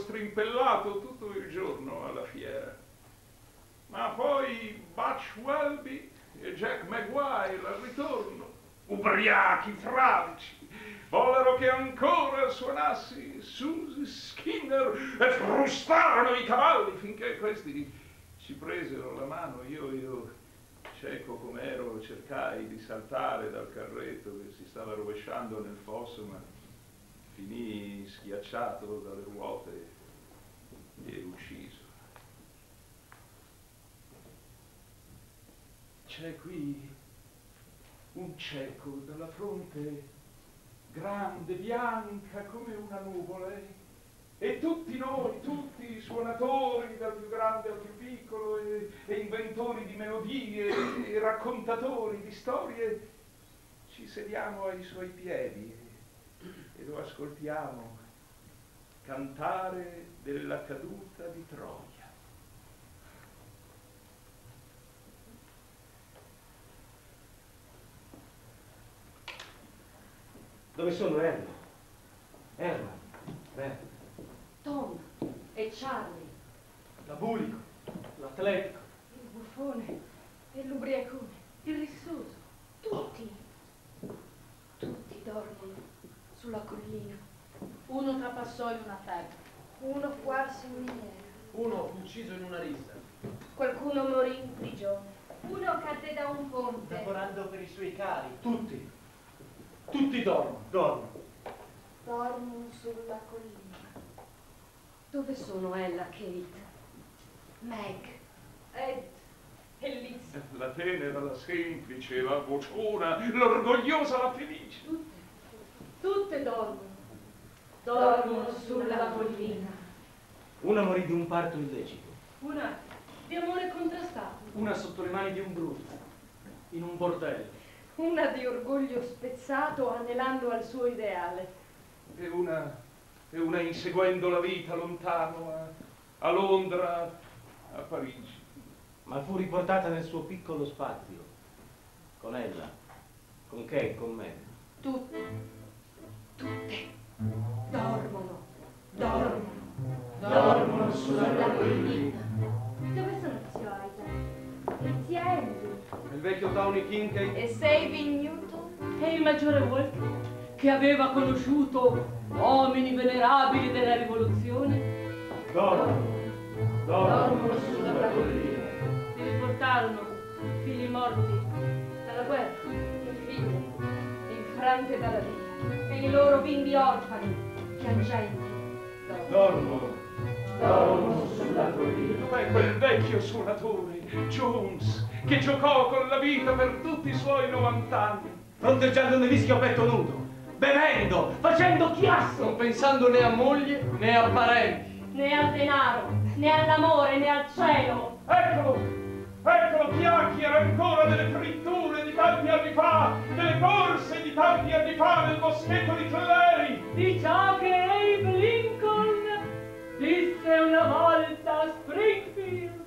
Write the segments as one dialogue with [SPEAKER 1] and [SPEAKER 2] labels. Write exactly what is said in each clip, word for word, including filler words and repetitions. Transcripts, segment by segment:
[SPEAKER 1] strimpellato tutto il giorno alla fiera. Ma poi Butch Welby e Jack Maguire al ritorno, ubriachi fradici, vollero che ancora suonassi Susie Skinner e frustarono i cavalli finché questi ci presero la mano. Io, io cieco com'ero, cercai di saltare dal carretto che si stava rovesciando nel fosso, ma finii schiacciato dalle ruote e ucciso. C'è qui un cieco dalla fronte grande, bianca come una nuvola, e tutti noi, tutti i suonatori, dal più grande al più piccolo, e, e inventori di melodie, e, e raccontatori di storie, ci sediamo ai suoi piedi e, e lo ascoltiamo cantare della caduta di Troia.
[SPEAKER 2] Dove sono Erno? Erno? Beh.
[SPEAKER 3] Tom e Charlie.
[SPEAKER 2] La bulico, l'atletico.
[SPEAKER 3] Il buffone e l'ubriacone. Il rissoso. Tutti. Tutti dormono sulla collina.
[SPEAKER 4] Uno trapassò in una febbre.
[SPEAKER 3] Uno quarse in miniera.
[SPEAKER 2] Uno ucciso in una rissa.
[SPEAKER 3] Qualcuno morì in prigione.
[SPEAKER 5] Uno cadde da un ponte.
[SPEAKER 2] Lavorando per i suoi cari. Tutti. Tutti dormono. Dormono.
[SPEAKER 3] Dormono sulla collina. Dove sono Ella, Kate, Meg, Ed e Liz?
[SPEAKER 1] La tenera, la semplice, la vociona, l'orgogliosa, la felice.
[SPEAKER 3] Tutte, tutte dormono.
[SPEAKER 4] Dormono sulla collina.
[SPEAKER 2] Una morì di un parto illecito.
[SPEAKER 4] Una di amore contrastato.
[SPEAKER 2] Una sotto le mani di un bruzzo, in un bordello.
[SPEAKER 3] Una di orgoglio spezzato anelando al suo ideale.
[SPEAKER 1] E una, e una inseguendo la vita lontano, a, a Londra, a Parigi.
[SPEAKER 2] Ma fu riportata nel suo piccolo spazio, con ella, con Kate, con me.
[SPEAKER 3] Tutte, tutte dormono, dormono, dormono sulla collina.
[SPEAKER 5] Dove sono zio Isaac? E zia Andy?
[SPEAKER 2] Il vecchio Tony Kincaid
[SPEAKER 3] E Saving Newton?
[SPEAKER 4] E il maggiore Walker, che aveva conosciuto uomini venerabili della rivoluzione,
[SPEAKER 2] dormono,
[SPEAKER 4] dormono sulla collina. Si riportarono figli morti dalla guerra,
[SPEAKER 3] E figlie, infrante dalla vita, e i loro bimbi orfani, piangenti,
[SPEAKER 2] dormono, dormono sulla collina.
[SPEAKER 1] Dov'è quel vecchio suonatore, Jones, che giocò con la vita per tutti i suoi novant'anni?
[SPEAKER 2] Fronteggiando un nevischio a petto nudo, bevendo, facendo chiasso, non pensando né a moglie né a parenti.
[SPEAKER 4] né al denaro, né all'amore, né al cielo.
[SPEAKER 1] Eccolo, eccolo, chiacchiera ancora delle fritture di tanti anni fa, delle corse di tanti anni fa nel boschetto di Clery.
[SPEAKER 4] Di ciò che Abe Lincoln disse una volta a Springfield.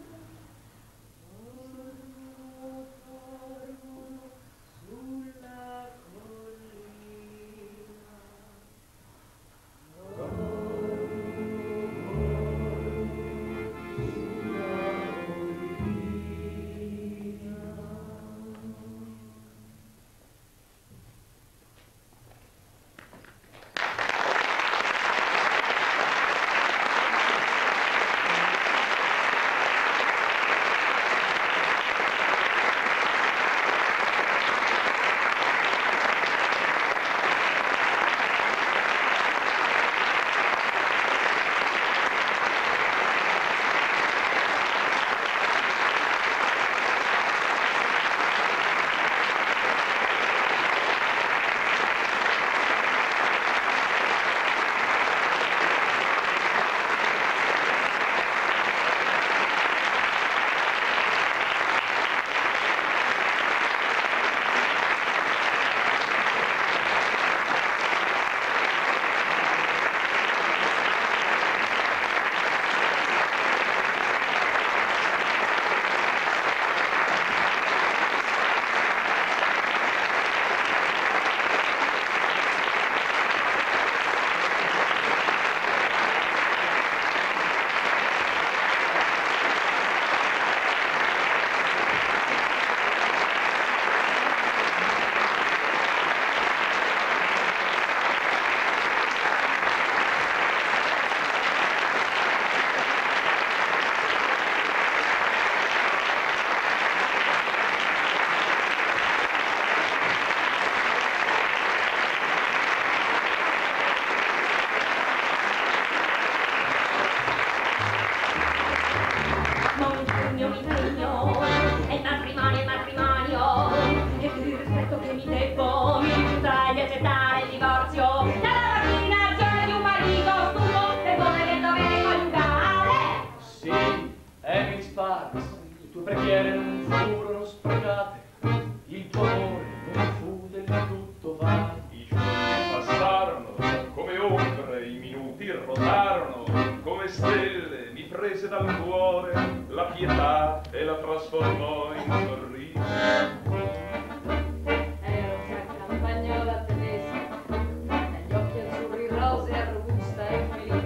[SPEAKER 1] stelle mi prese dal cuore la pietà e la trasformò in sorriso.
[SPEAKER 3] Ero già campagnola tedesca, dagli occhi azzurri rosea, robusta e felice.